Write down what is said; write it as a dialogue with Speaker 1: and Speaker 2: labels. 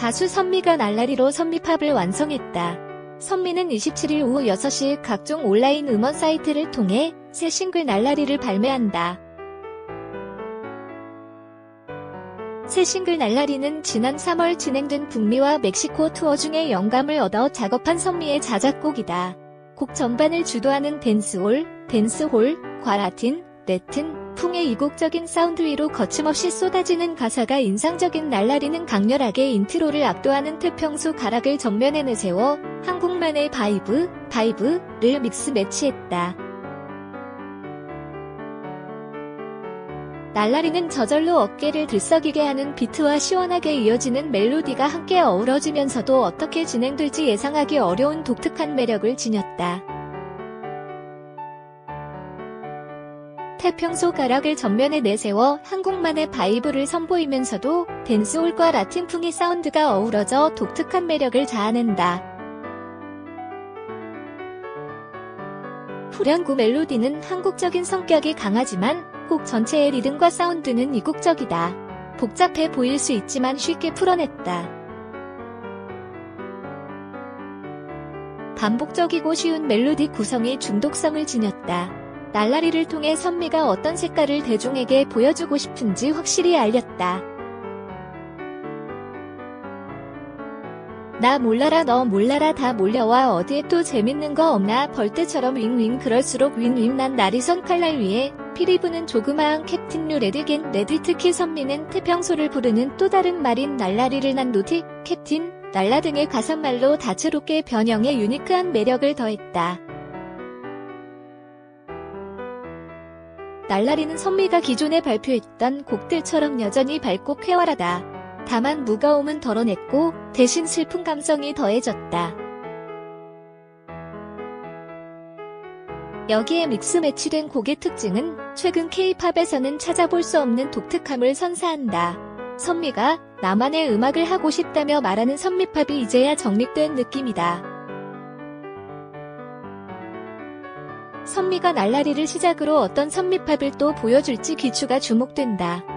Speaker 1: 가수 선미가 날라리로 선미팝을 완성했다. 선미는 27일 오후 6시 각종 온라인 음원 사이트를 통해 새 싱글 날라리를 발매한다. 새 싱글 날라리는 지난 3월 진행된 북미와 멕시코 투어 중에 영감을 얻어 작업한 선미의 자작곡이다. 곡 전반을 주도하는 댄스홀, 과라틴, 레튼, 풍의 이국적인 사운드 위로 거침없이 쏟아지는 가사가 인상적인 날라리는 강렬하게 인트로를 압도하는 태평소 가락을 전면에 내세워 한국만의 바이브를 믹스 매치했다. 날라리는 저절로 어깨를 들썩이게 하는 비트와 시원하게 이어지는 멜로디가 함께 어우러지면서도 어떻게 진행될지 예상하기 어려운 독특한 매력을 지녔다. 태평소 가락을 전면에 내세워 한국만의 바이브를 선보이면서도 댄스홀과 라틴풍의 사운드가 어우러져 독특한 매력을 자아낸다. 후렴구 멜로디는 한국적인 성격이 강하지만 곡 전체의 리듬과 사운드는 이국적이다. 복잡해 보일 수 있지만 쉽게 풀어냈다. 반복적이고 쉬운 멜로디 구성이 중독성을 지녔다. 날라리를 통해 선미가 어떤 색깔을 대중에게 보여주고 싶은지 확실히 알렸다. 나 몰라라 너 몰라라 다 몰려와 어디에 또 재밌는 거 없나 벌떼처럼 윙윙 그럴수록 윙윙 난 나리선 칼날 위에 피리 부는 조그마한 캡틴 류 레드겐 레드 특히 선미는 태평소를 부르는 또 다른 말인 날라리를 난 노티, 캡틴, 날라 등의 가사말로 다채롭게 변형해 유니크한 매력을 더했다. 날라리는 선미가 기존에 발표했던 곡들처럼 여전히 밝고 쾌활하다. 다만 무거움은 덜어냈고 대신 슬픈 감성이 더해졌다. 여기에 믹스 매치된 곡의 특징은 최근 K-팝에서는 찾아볼 수 없는 독특함을 선사한다. 선미가 나만의 음악을 하고 싶다며 말하는 선미팝이 이제야 정립된 느낌이다. 선미가 날라리를 시작으로 어떤 선미팝을 또 보여줄지 귀추가 주목된다.